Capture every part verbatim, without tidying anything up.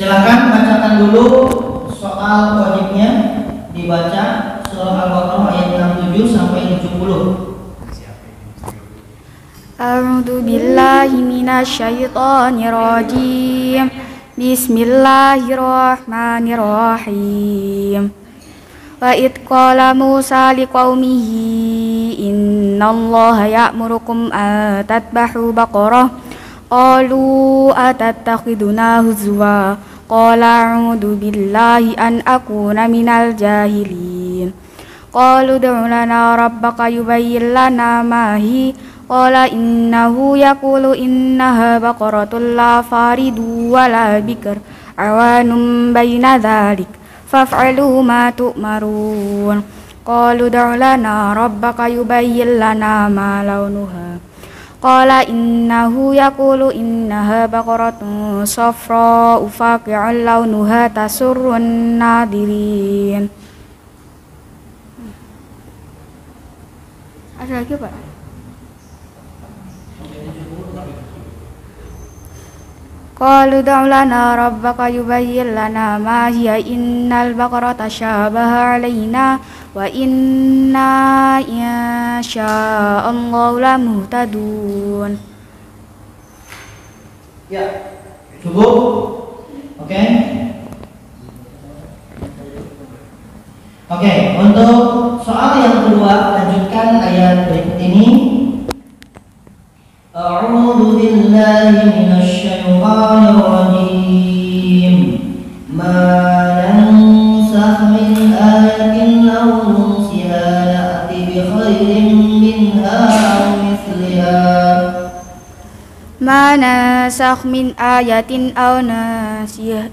Silakan bacakan dulu soal wajibnya, dibaca surah Al-Baqarah ayat enam puluh tujuh sampai tujuh puluh. A'udzu billahi minasyaitonir rajim. Bismillahirrahmanirrahim. Wa id qala Musa liqaumihi innallaha ya'murukum an tadbahu baqarah qalu atattakhiduna huzwa qala a'udzu billahi an akuna minal jahilin qalu ud'u lana rabbaka yubayyin lana ma hi qala innahu yaqulu innaha baqaratun la faridu wa la bikr awanum baina dhalik faf'alu ma tu'marun qalu ud'u lana rabbaka yubayyin lana ma launuha qala innahu yaqulu innaha baqaratun safra'u faqi'un launuha tasurrun nadirin. Ada lagi Pak? Qalu ud'u lana rabbaka yubayyin lana ma hiya innal baqarata tashabaha 'alaina wa inna insya'allahu lamuhtadun. Ya, cukup. Oke. Okay. Oke, okay, untuk soal yang kedua, lanjutkan ayat berikut ini. A'udzu billahi minasy syaithanir rajim. Ma nansakh min ayatin aw nunsiha na'ti bi khairin minha aw mithliha. Ma nansakh min ayatin aw nunsiha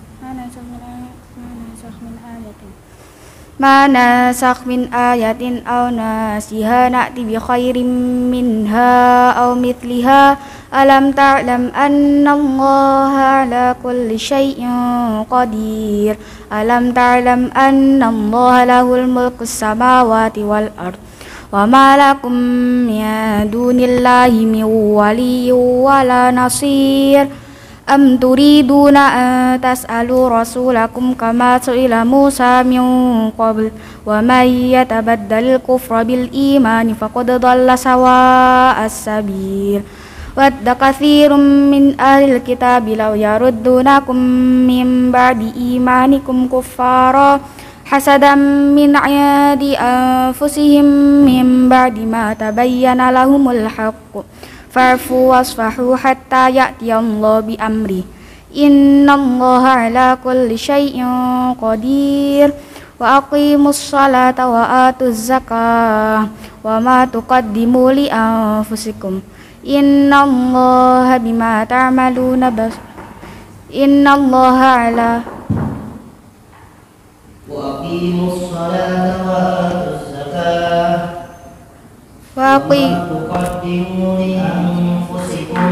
Ma nasakh min ayatin aw nasiha na'ti bi khairin minha aw mithliha alam ta'lam anna Allaha ala kulli syai'in qadir alam ta'lam anna Allaha lahul mulku samawati wal ard wa ma lakum min dunillahi min waliyyin wala nasir am turiduna an tas'alu rasulakum kama su'ila Musa min qabl wa may yatabaddal kufra bil imani faqad dhalla sawa'as sabil wadda katsirun min ahlil kitabi law yaruddunakum min ba'di imanikum kuffara hasadan min 'indi anfusihim min ba'di ma tabayyana lahumul haqq fa'fu wasfahu hatta ya'tiyallahu bi amri innallaha ala kulli syai'in qadir wa aqimus salata wa atuz zakah wa ma tuqaddimu li anfusikum innallaha bima ta'maluna basir innallaha ala wa aqimus salata wa atuz zakah wa aqim tuqaddimu li anfusikum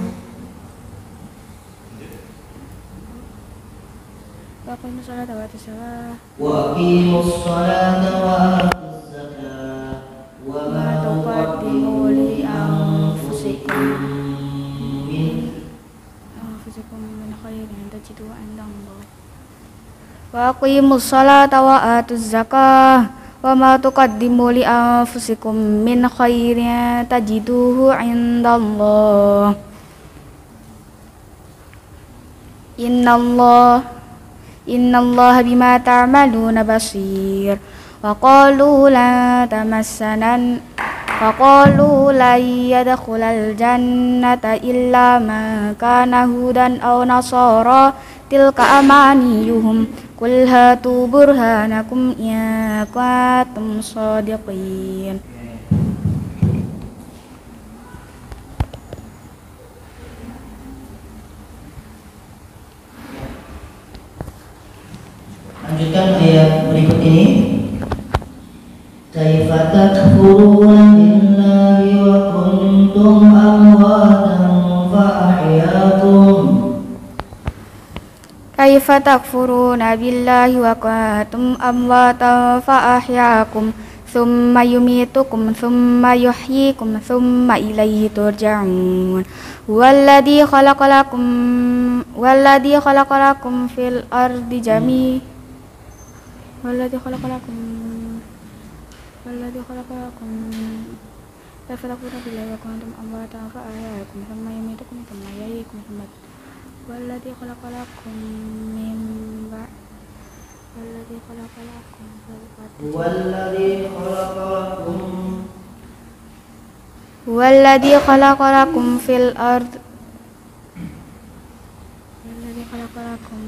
wa aqimus salata wa atuz zakah wa aqimus salata wa atuz zakah wa ma tuqaddimu li anfusikum min anfusikum min khairin tajiduhu 'inda Allah wa aqimus salata wa atuz zakah wa ma tuqaddimu li anfusikum min khairin tajiduhu 'indallah innallah innallaha bima ta'maluna basir wa qalu la tamassanan wa qalu la yadkhulal jannata illa man kana hudan aw nasara tilka amaniyuhum qul hatu burhanakum in kuntum shadiqin. Lanjutkan ayat berikut ini. Kaifa takfuruna billahi wa kuntum amwatan fa ahyaakum. Kaifa takfuruna billahi wa kuntum amwatan fa ahyaakum thumma yumitukum thumma yuhyikum thumma ilayhi turja'un. Huwallazi khalaqalakum Walladzi khalaqalakum fil ardi jami Walladzi khalaqalakum Walladzi khalaqalakum Fatakfuruna billahi wa kuntum amwatan fa ahyaakum thumma yumitukum thumma yuhyikum thumma Walladzi khalaqalakum min ba'd Walladzi khalaqalakum fil ardi Walladzi khalaqalakum Walladzi khalaqalakum fil ardi Walladzi khalaqalakum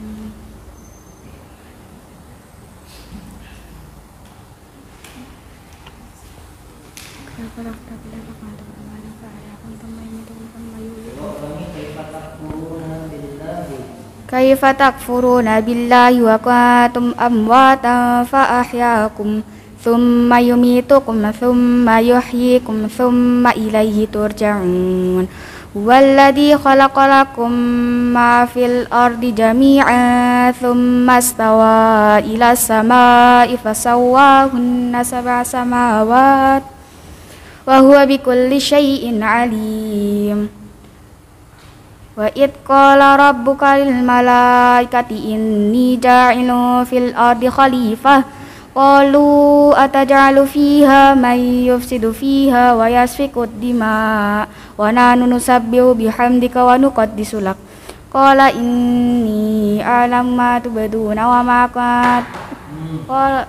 Kaifa takfuruna billahi wa kuntum amwatan fa ahyaakum thumma yumitukum thumma yuhyikum thumma ilayhi turja'un Walladzi khalaqalakum ma fil ardi jami'an thumma istawa ila samaa'i fasawwahunna sab'a samawat wa huwa bikulli syai'in alim Wa id qala rabbuka lil malaikati inni ja'ilun fil ardi khalifah qalu ataj'alu fiha may yufsidu fiha wa yasfiku dima wa nahnu nusabbihu bihamdika wa nuqaddisu lak qala inni a'lamu ma tubduna wa ma kuntum qala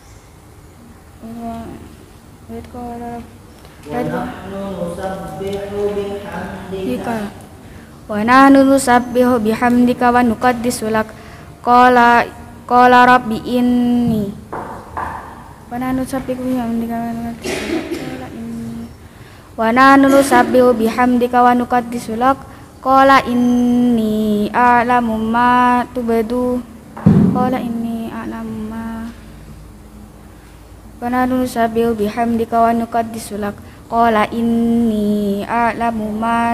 wa id qala wa nahnu nusabbihu bihamdika wa nahnu nusabbihu bihamdika wa nuqaddisu lak qala qala rabbi inni wa nahnu nusabbihu bihamdika wa nuqaddisu lak wa nahnu nusabbihu bihamdika wa nuqaddisu lak qala inni a'lamu ma tubdu qala inni a'lamu ma wa nahnu nusabbihu bihamdika wa nuqaddisu lak qala inni a'lamu ma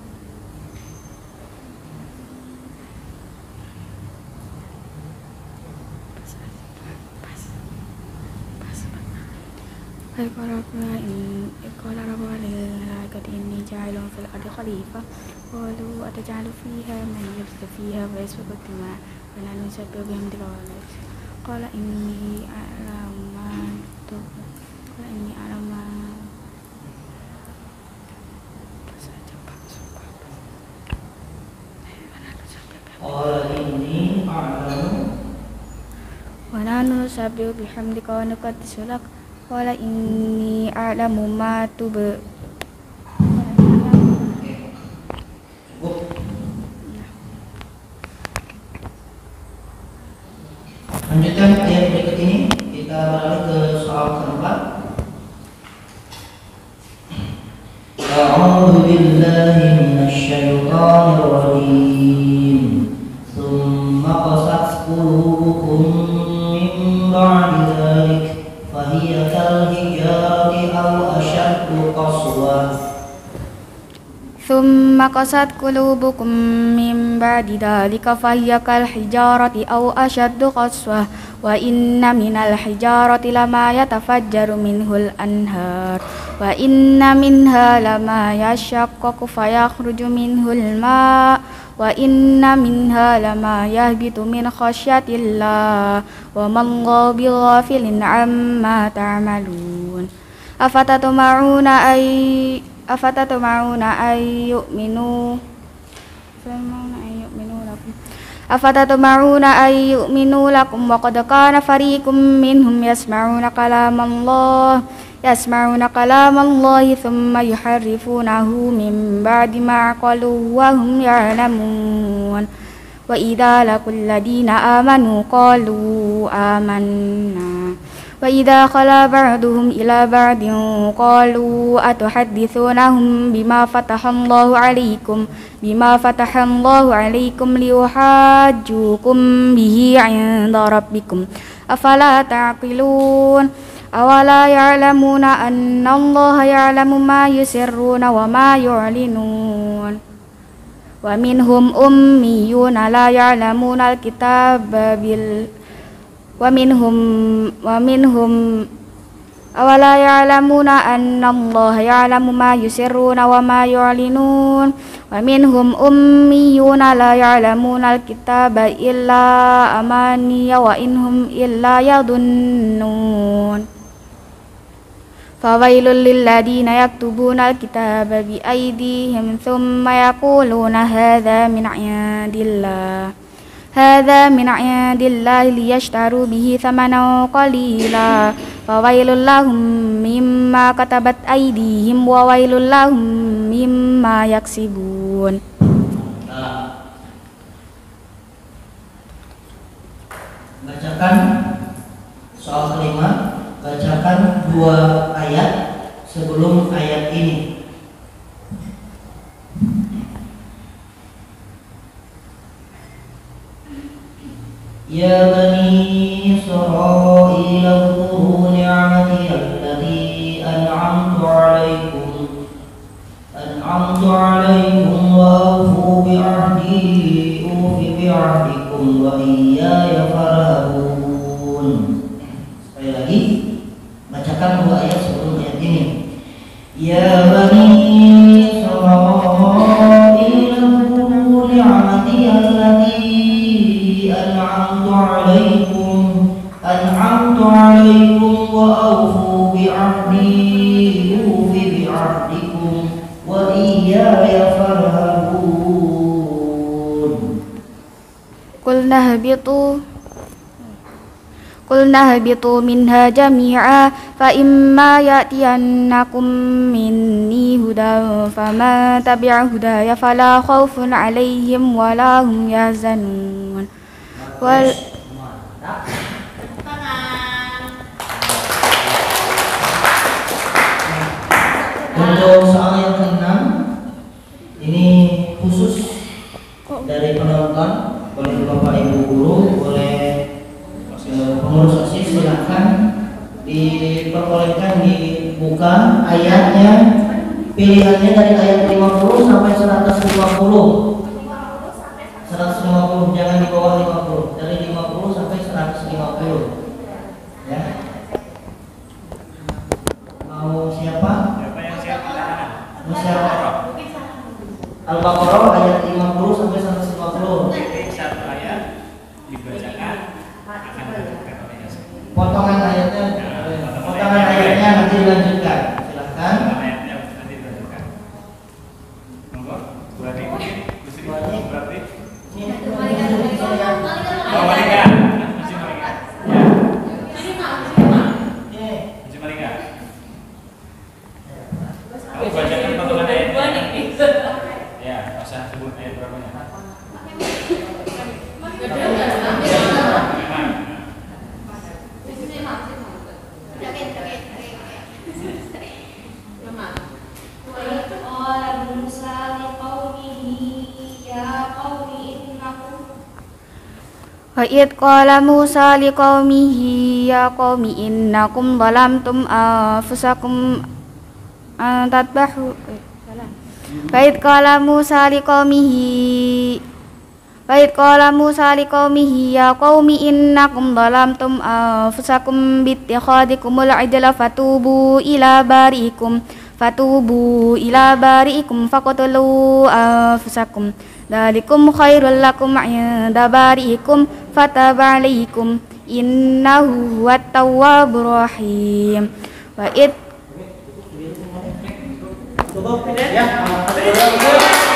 Qala rabbuka lil malaikati inni ja'ilun fil ardi khalifah qalu ataj'alu fiha man yufsidu fiha wa yasfiku dima wa nahnu nusabbihu bihamdika wa nuqaddisu qala inni a'lamu ma tubduna qala inni a'lamu ma qala inni a'lamu wa nahnu nusabbihu bihamdika wa nuqaddisu lak qala inni a'lamu ma tub Lanjutkan ayat berikut ini, kita beralih ke soal keempat. A'udzu billahi minasy syaithanir rajim. Tsumma qasat qulubukum min ba'di dzalik fahiya kal hijarati aw ashaddu qaswa. Thumma qasat qulubukum min ba'di dzalika fahiya kal hijarati aw ashaddu qaswah wa inna minal hijarati lama yatafajjaru minhul anhar wa inna minha lama yashaqqaqu fayakhruju minhul ma' wa inna minha lama yahbitu min khasyatillah wa mallahu bighafilin amma ta'malun afatatma'una ay afatatma'una ay yu'minu afatatma'una ay yu'minu lakum wa qad kana fariqum minhum yasma'una kalamallah yasma'una kalamallahi thumma yuharrifunahu min ba'di ma qaluhu wa hum ya'lamun wa idza laqul ladina amanu qalu amanna wa idza khala ba'duhum ila ba'din qalu atuhaddithunahum bima fatahallahu 'alaikum bima fatahallahu 'alaikum liyuhajjukum bihi 'inda rabbikum afala ta'qilun awala ya'lamuna anna allaha ya'lamu ma yusirruna wa ma yu'linun wa minhum ummiyuna la ya'lamuna al-kitaba bil wa minhum wa minhum awala ya'lamuna anna Allah ya'lamu ma yusirruna wa ma yu'linun wa minhum ummiyuna la ya'lamuna al-kitaba illa amaniya wa inhum illa yadunnun fawailul lilladina yaktubuna al-kitaba bi aydihim thumma yaquluna hadha min 'indillah hadha min 'indillahi liyashtaru bihi thamanan qalila fawailul lahum mimma katabat aydihim wa wailul lahum mimma yaksibun. Nah, bacakan soal kelima, bacakan dua ayat sebelum ayat ini. Ya bani Israil اذkuruu ni'mati allati an'amtu 'alaikum an'amtu 'alaikum wa awfu bi'ahdi ufi bi'ahdikum wa iyaya farhabun. Sekali lagi, bacakan dua ayat sebelum ayat ini. Ya bani Israil اذkuruu ni'mati allati أنعمت عليكم أنعمت عليكم وأوفوا بعهدي أوف بعهدكم وإياي فارهبون. قلنا اهبطوا قلنا اهبطوا منها جميعا فإما يأتينكم مني هدى فمن تبع هداي فلا خوف عليهم ولا هم يحزنون. Wal Untuk soal yang keenam, ini khusus dari penonton, boleh Bapak Ibu guru, boleh pengurus OSIS, silakan diperbolehkan dibuka ayatnya, pilihannya dari ayat lima puluh sampai seratus lima puluh. seratus lima puluh, jangan di bawah lima puluh, dari lima puluh sampai seratus lima puluh. Ya. Mau siapa? Siapa yang siap? Mau siapa? Al-Baqarah ayat lima puluh sampai seratus lima puluh. Jadi satu ayat dibacakan akan dibacakan oleh Yasin. Potongan ayatnya, potongan ayatnya nanti dilanjutkan. Silakan. Ayatnya nanti dibacakan. Monggo, berarti berarti berarti Oh, Malika. Masih Malika. Ya. Masih Malika. Kamu bacakan potongan ayatnya. Ya, nggak usah sebut ayat berapanya. Wa id qala Musa liqaumihi ya qaumi innakum zalamtum anfusakum an tadbahu Wa id qala Musa liqaumihi Wa id qala Musa liqaumihi ya qaumi innakum zalamtum anfusakum bittikhadikumul ijla fatubu ila bariikum fatubu ila bariikum faqtulu anfusakum Dalikum khairul lakum 'inda bari'ikum fataba 'alaikum innahu huwat tawwabur rahim. Wa id Cukup ya.